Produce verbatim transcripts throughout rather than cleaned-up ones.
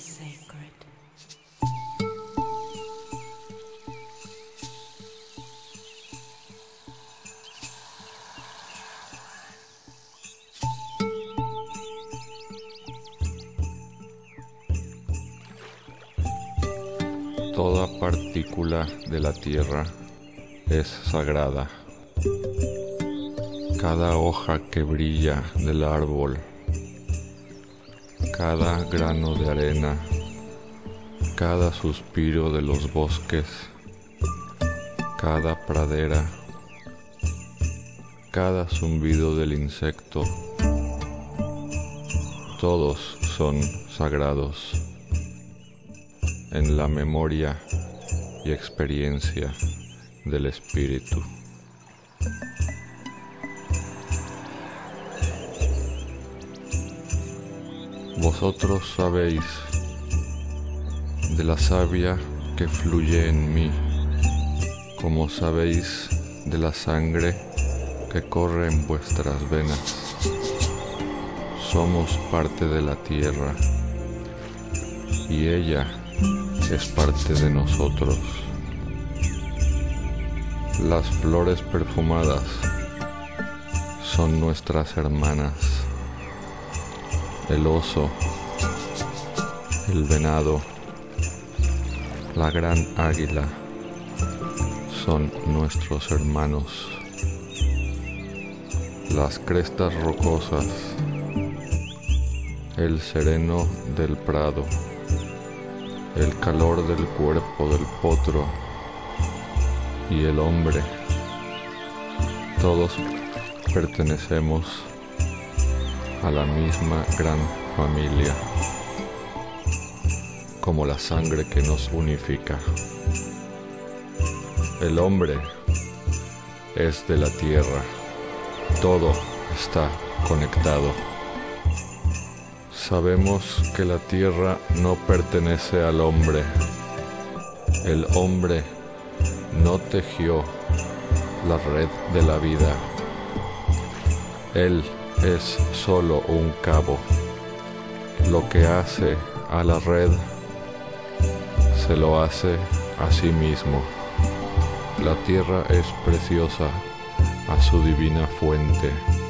sacred. Toda partícula de la tierra es sagrada. Cada hoja que brilla del árbol, cada grano de arena, cada suspiro de los bosques, cada pradera, cada zumbido del insecto, todos son sagrados en la memoria y experiencia del espíritu. Vosotros sabéis de la savia que fluye en mí, como sabéis de la sangre que corre en vuestras venas. Somos parte de la tierra y ella es parte de nosotros. Las flores perfumadas son nuestras hermanas. El oso, el venado, la gran águila son nuestros hermanos. Las crestas rocosas, el sereno del prado, el calor del cuerpo del potro y el hombre, todos pertenecemos a la misma gran familia, como la sangre que nos unifica. El hombre es de la tierra, todo está conectado. Sabemos que la tierra no pertenece al hombre. El hombre no tejió la red de la vida. Él es solo un cabo. Lo que hace a la red se lo hace a sí mismo. La tierra es preciosa a su divina fuente.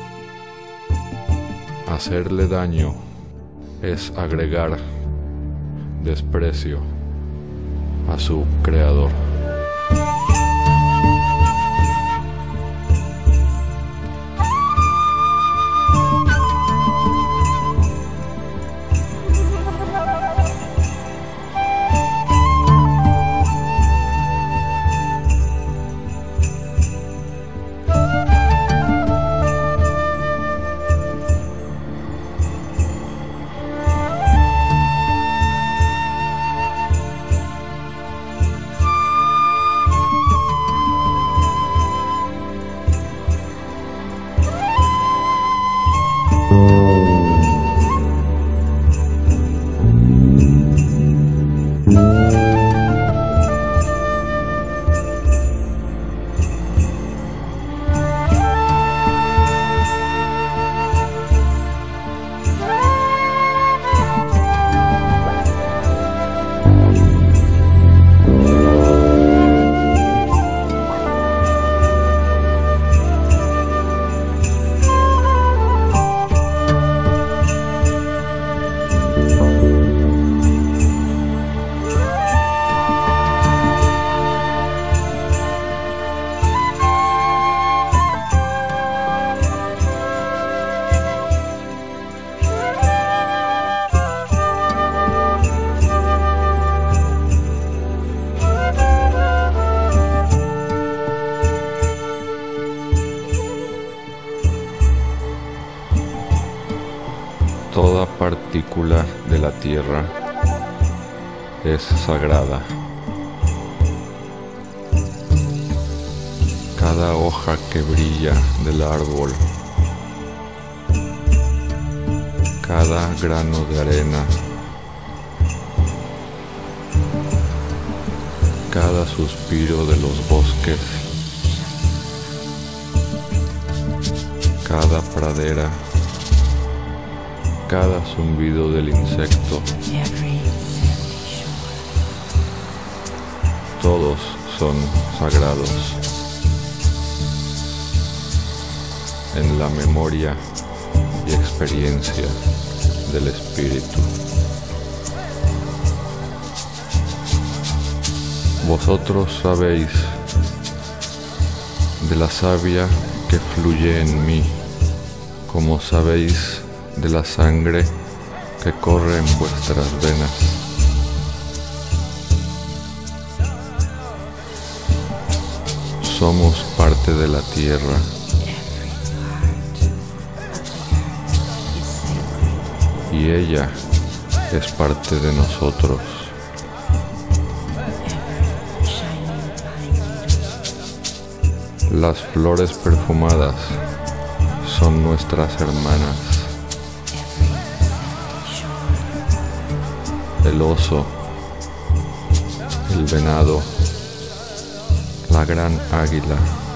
Hacerle daño es agregar desprecio a su creador. Toda partícula de la tierra es sagrada. Cada hoja que brilla del árbol, cada grano de arena, cada suspiro de los bosques, cada pradera, cada zumbido del insecto, Every todos son sagrados. En la memoria y experiencia del Espíritu. Vosotros sabéis de la savia que fluye en mí, como sabéis de la sangre que corre en vuestras venas. Somos parte de la tierra. Y ella es parte de nosotros. Las flores perfumadas son nuestras hermanas. El oso, el venado, la gran águila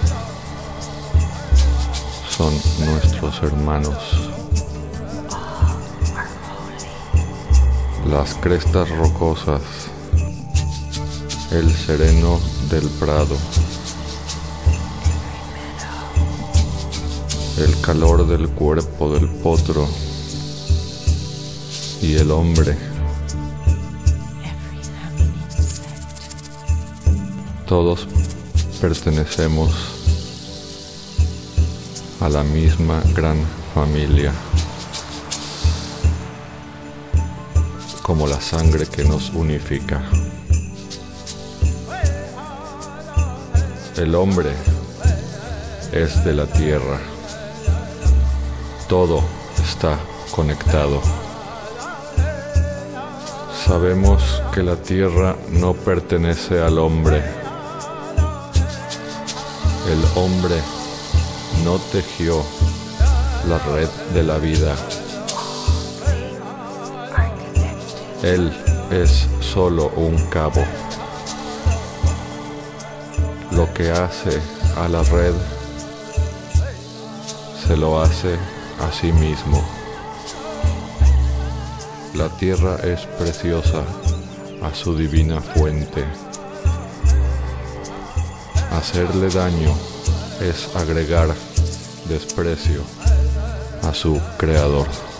son nuestros hermanos. Las crestas rocosas, el sereno del prado, el calor del cuerpo del potro y el hombre, todos pertenecemos a la misma gran familia, como la sangre que nos unifica. El hombre es de la tierra. Todo está conectado. Sabemos que la tierra no pertenece al hombre. El hombre no tejió la red de la vida. Él es solo un cabo. Lo que hace a la red se lo hace a sí mismo. La tierra es preciosa a su divina fuente. Hacerle daño es agregar desprecio a su creador.